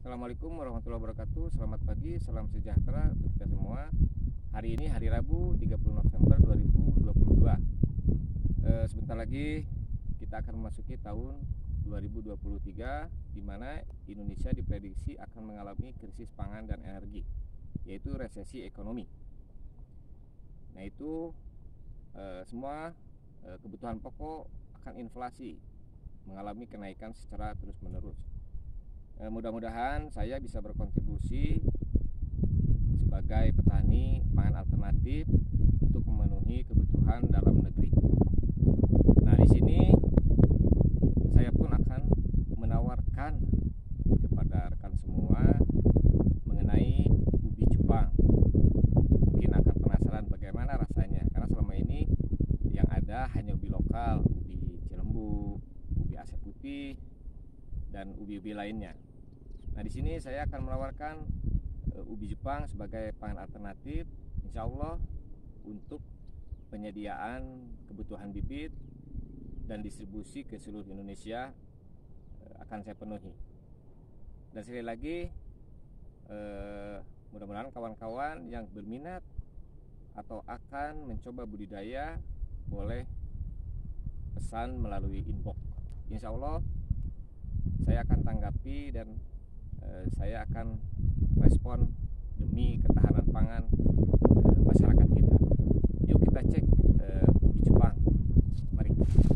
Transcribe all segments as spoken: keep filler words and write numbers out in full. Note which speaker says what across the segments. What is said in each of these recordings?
Speaker 1: Assalamualaikum warahmatullahi wabarakatuh. Selamat pagi, salam sejahtera untuk kita semua. Hari ini hari Rabu tiga puluh November dua ribu dua puluh dua. e, Sebentar lagi kita akan memasuki tahun dua ribu dua puluh tiga, di mana Indonesia diprediksi akan mengalami krisis pangan dan energi, yaitu resesi ekonomi. Nah itu e, semua e, kebutuhan pokok akan inflasi, mengalami kenaikan secara terus-menerus. E, mudah-mudahan saya bisa berkontribusi sebagai petani pangan alternatif untuk memenuhi kebutuhan dalam negeri. Nah, di sini saya pun akan menawarkan kepada rekan semua mengenai ubi Jepang. Mungkin akan penasaran bagaimana rasanya, karena selama ini yang ada hanya ubi lokal, ubi Cilembu, ubi Asep Putih, dan ubi-ubi lainnya. Nah, di sini saya akan menawarkan e, ubi Jepang sebagai pangan alternatif, insya Allah untuk penyediaan kebutuhan bibit dan distribusi ke seluruh Indonesia e, akan saya penuhi. Dan sekali lagi, e, mudah-mudahan kawan-kawan yang berminat atau akan mencoba budidaya boleh pesan melalui inbox. Insya Allah saya akan tanggapi dan e, saya akan respon demi ketahanan pangan e, masyarakat kita. Yuk kita cek e, ubi Jepang. Mari.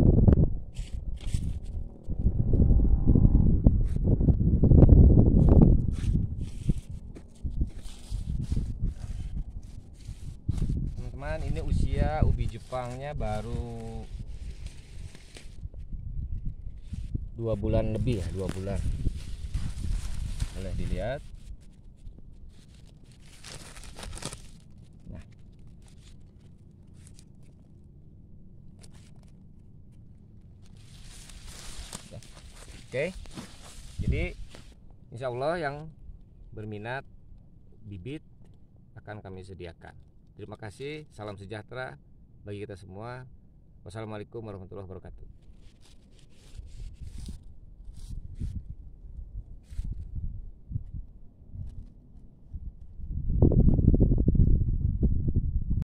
Speaker 1: Teman-teman, ini usia ubi Jepangnya baru dua bulan lebih ya, dua bulan. Boleh dilihat. Nah, oke. Jadi insya Allah yang berminat bibit akan kami sediakan. Terima kasih, salam sejahtera bagi kita semua. Wassalamualaikum warahmatullahi wabarakatuh.